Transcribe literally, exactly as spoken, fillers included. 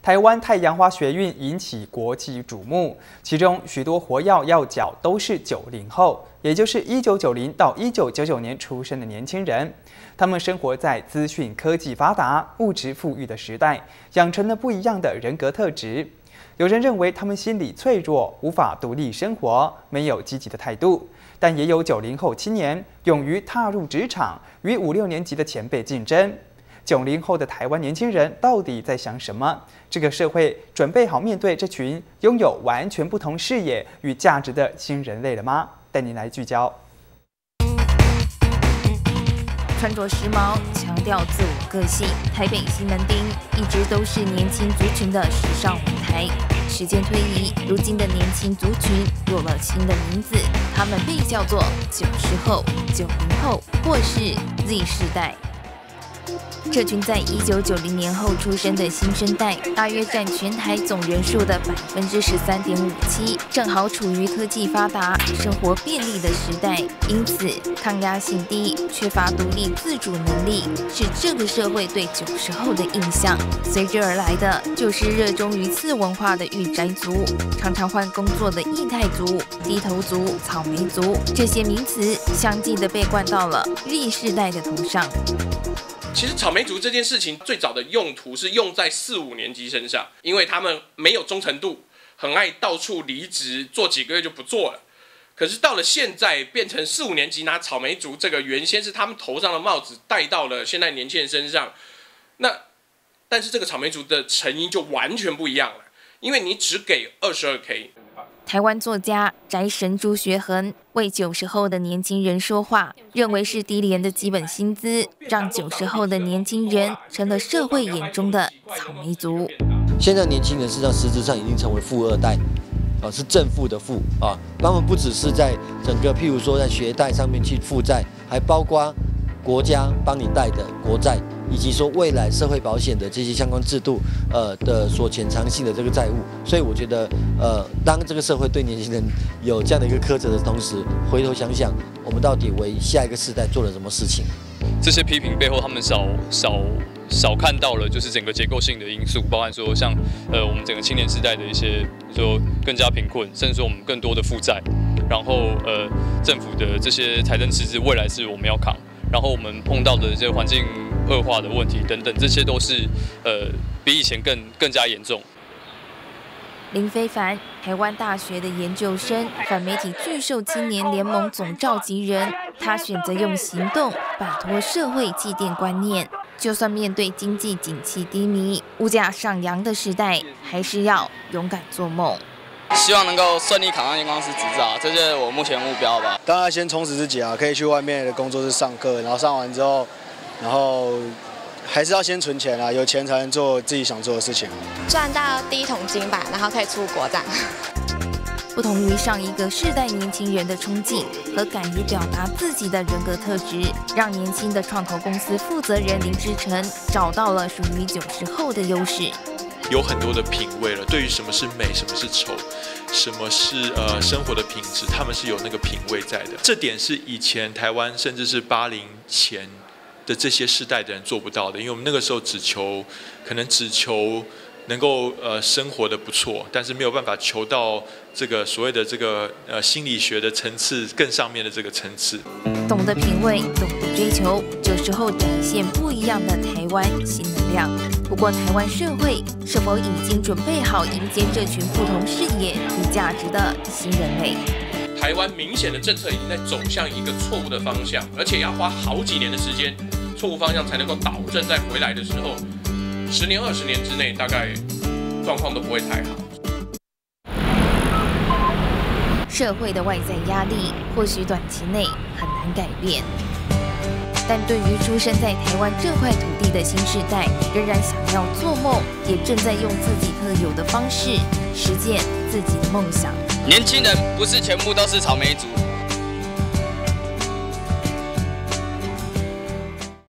台湾太阳花学运引起国际瞩目，其中许多活跃要角都是九零后，也就是一九九零到一九九九年出生的年轻人。他们生活在资讯科技发达、物质富裕的时代，养成了不一样的人格特质。有人认为他们心理脆弱，无法独立生活，没有积极的态度。但也有九零后青年勇于踏入职场，与五六年级的前辈竞争。九零后的台湾年轻人到底在想什么？这个社会准备好面对这群拥有完全不同视野与价值的新人类了吗？带您来聚焦。 穿着时髦，强调自我个性，台北西门町一直都是年轻族群的时尚舞台。时间推移，如今的年轻族群有了新的名字，他们被叫做九十后、九零后，或是 Z 世代。这群在一九九零年后出生的新生代，大约占全台总人数的百分之十三点五七，正好处于科技发达、生活便利的时代，因此抗压性低、缺乏独立自主能力，是这个社会对九十后的印象。随之而来的就是热衷于次文化的御宅族，常常换工作的异态族、低头族、草莓族，这些名词相继的被冠到了 Z 世代的头上。 其实草莓族这件事情最早的用途是用在四五年级身上，因为他们没有忠诚度，很爱到处离职，做几个月就不做了。可是到了现在，变成四五年级拿草莓族这个原先是他们头上的帽子戴到了现在年轻人身上，那但是这个草莓族的成因就完全不一样了，因为你只给 二十二K。 台湾作家宅神朱学恒为九十后的年轻人说话，认为是低廉的基本薪资，让九十后的年轻人成了社会眼中的草莓族。 现在年轻人事实上实质上已经成为富二代，啊，是正负的负啊。他们不只是在整个譬如说在学贷上面去负债，还包括国家帮你贷的国债，以及说未来社会保险的这些相关制度，呃的所潜藏性的这个债务，所以我觉得，呃，当这个社会对年轻人有这样的一个苛责的同时，回头想想，我们到底为下一个世代做了什么事情？ 这些批评背后，他们少少少看到了，就是整个结构性的因素，包含说像呃我们整个青年时代的一些，说更加贫困，甚至说我们更多的负债，然后呃政府的这些财政赤字，未来是我们要扛。然后我们碰到的这些环境恶化的问题等等，这些都是呃比以前更更加严重。 林非凡，台湾大学的研究生，反媒体巨兽青年联盟总召集人，他选择用行动摆脱社会祭奠观念。就算面对经济景气低迷、物价上扬的时代，还是要勇敢做梦。 希望能够顺利考上验光师执照，这就是我目前的目标吧。 当然先充实自己啊，可以去外面的工作室上课，然后上完之后，然后还是要先存钱啊，有钱才能做自己想做的事情。 赚到第一桶金吧，然后可以出国这样。 不同于上一个世代年轻人的冲劲和敢于表达自己的人格特质，让年轻的创投公司负责人林志成找到了属于九十后的优势。 有很多的品味了，对于什么是美，什么是丑，什么是呃生活的品质，他们是有那个品味在的。这点是以前台湾甚至是八零前的这些世代的人做不到的，因为我们那个时候只求可能只求能够呃生活的不错，但是没有办法求到这个所谓的这个呃心理学的层次更上面的这个层次。 懂得品味，懂得追求，这时候展现不一样的台湾新能量。不过，台湾社会是否已经准备好迎接这群不同视野与价值的新人类？ 台湾明显的政策已经在走向一个错误的方向，而且要花好几年的时间，错误方向才能够导正，再回来的时候，十年、二十年之内，大概状况都不会太好。 社会的外在压力或许短期内很难改变，但对于出生在台湾这块土地的新世代，仍然想要做梦，也正在用自己特有的方式实践自己的梦想。 年轻人不是全部都是草莓族，